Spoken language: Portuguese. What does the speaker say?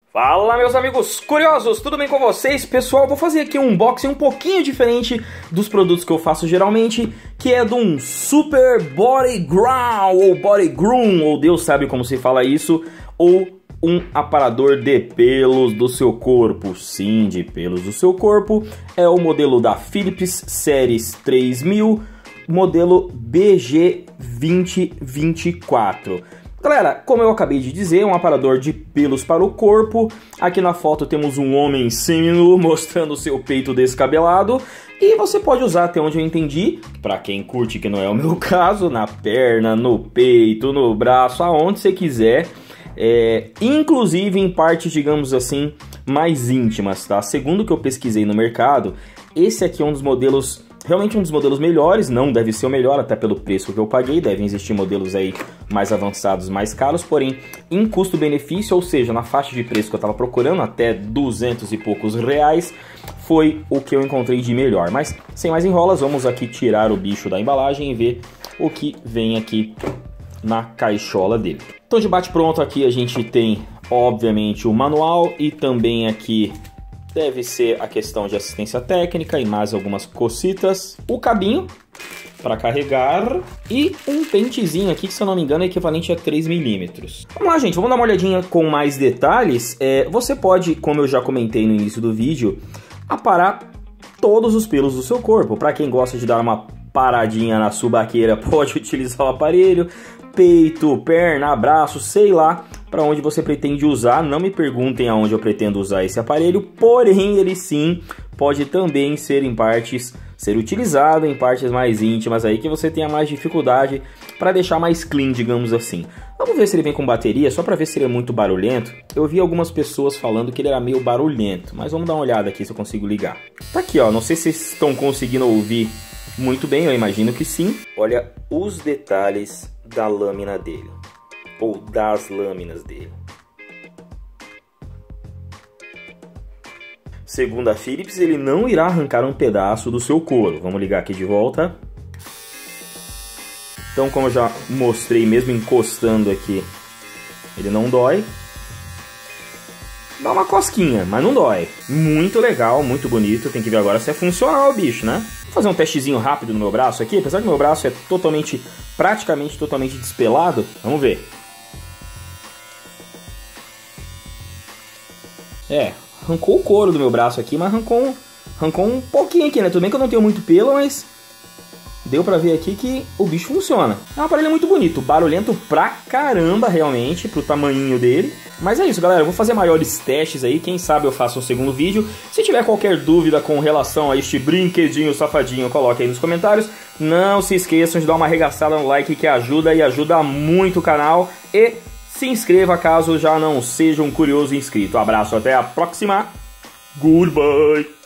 Fala, meus amigos curiosos, tudo bem com vocês? Pessoal, vou fazer aqui um unboxing um pouquinho diferente dos produtos que eu faço geralmente, que é de um Super Body Groom, ou Body Groom, ou Deus sabe como se fala isso, ou um aparador de pelos do seu corpo. Sim, de pelos do seu corpo. É o modelo da Philips Series 3000, modelo BG2024. Galera, como eu acabei de dizer, é um aparador de pelos para o corpo. Aqui na foto temos um homem seminu mostrando o seu peito descabelado. E você pode usar, até onde eu entendi, para quem curte, que não é o meu caso, na perna, no peito, no braço, aonde você quiser. Inclusive em partes, digamos assim, mais íntimas, tá? Segundo o que eu pesquisei no mercado, esse aqui é um dos modelos... realmente um dos modelos melhores, não deve ser o melhor, até pelo preço que eu paguei, devem existir modelos aí mais avançados, mais caros, porém, em custo-benefício, ou seja, na faixa de preço que eu estava procurando, até 200 e poucos reais, foi o que eu encontrei de melhor. Mas, sem mais enrolas, vamos aqui tirar o bicho da embalagem e ver o que vem aqui na caixola dele. Então, de bate-pronto aqui a gente tem, obviamente, o manual e também aqui... deve ser a questão de assistência técnica e mais algumas cocitas. O cabinho para carregar e um pentezinho aqui que, se eu não me engano, é equivalente a 3 milímetros. Vamos lá, gente, vamos dar uma olhadinha com mais detalhes. Você pode, como eu já comentei no início do vídeo, aparar todos os pelos do seu corpo. Para quem gosta de dar uma paradinha na subaqueira, pode utilizar o aparelho. Peito, perna, braço, sei lá para onde você pretende usar. Não me perguntem aonde eu pretendo usar esse aparelho, porém ele sim pode também ser utilizado em partes mais íntimas aí que você tenha mais dificuldade para deixar mais clean, digamos assim. Vamos ver se ele vem com bateria, só para ver se ele é muito barulhento. Eu vi algumas pessoas falando que ele era meio barulhento, mas vamos dar uma olhada aqui se eu consigo ligar. Tá aqui, ó, não sei se vocês estão conseguindo ouvir muito bem, eu imagino que sim. Olha os detalhes da lâmina dele, ou das lâminas dele. Segundo a Philips, ele não irá arrancar um pedaço do seu couro. Vamos ligar aqui de volta. Então, como eu já mostrei, mesmo encostando aqui, ele não dói. Dá uma cosquinha, mas não dói. Muito legal, muito bonito. Tem que ver agora se é funcional o bicho, né? Vou fazer um testezinho rápido no meu braço aqui. Apesar que meu braço é praticamente totalmente despelado. Vamos ver. Arrancou o couro do meu braço aqui, mas arrancou um pouquinho aqui, né? Tudo bem que eu não tenho muito pelo, mas deu pra ver aqui que o bicho funciona. É um aparelho muito bonito, barulhento pra caramba realmente, pro tamanhinho dele. Mas é isso, galera, eu vou fazer maiores testes aí, quem sabe eu faço um segundo vídeo. Se tiver qualquer dúvida com relação a este brinquedinho safadinho, coloque aí nos comentários. Não se esqueçam de dar uma arregaçada no like que ajuda e ajuda muito o canal. E se inscreva caso já não seja um curioso inscrito. Abraço, até a próxima. Goodbye.